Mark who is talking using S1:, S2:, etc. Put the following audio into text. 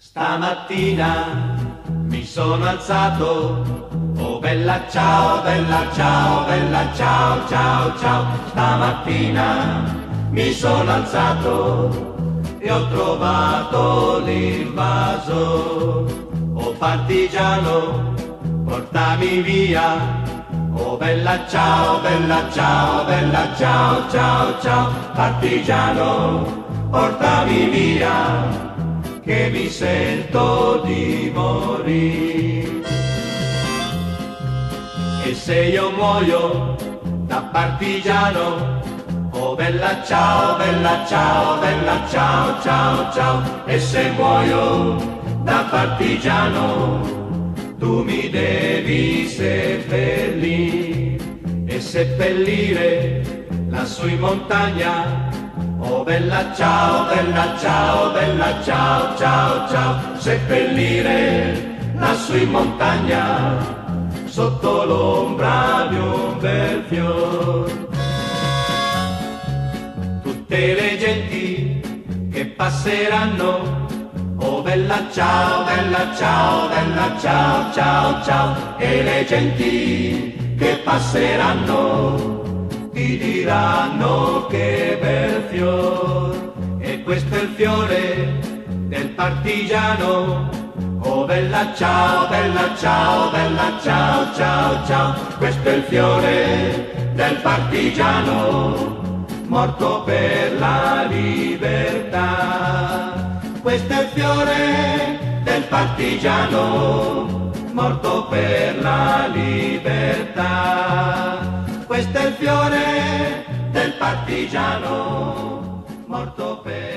S1: Stamattina mi sono alzato, oh bella ciao, bella ciao, bella ciao, ciao, ciao. Stamattina mi sono alzato e ho trovato l'invaso. Oh partigiano, portami via, oh bella ciao, bella ciao, bella ciao, ciao, ciao. Partigiano, portami via, che mi sento di morire. E se io muoio da partigiano, oh bella ciao, bella ciao, bella ciao, ciao, ciao. E se muoio da partigiano, tu mi devi seppellire e seppellire lassù in montagna. Oh bella ciao, bella ciao, bella ciao, ciao, ciao. Seppellire lassù in montagna, sotto l'ombra di un bel fior. Tutte le genti che passeranno, oh bella ciao, bella ciao, bella ciao, ciao, ciao. E le genti che passeranno ti diranno che bel fior, e questo è il fiore del partigiano. Oh bella ciao, bella ciao, bella ciao, ciao, ciao. Questo è il fiore del partigiano, morto per la libertà. Questo è il fiore del partigiano, morto per la libertà. Questo è il fiore del partigiano, morto per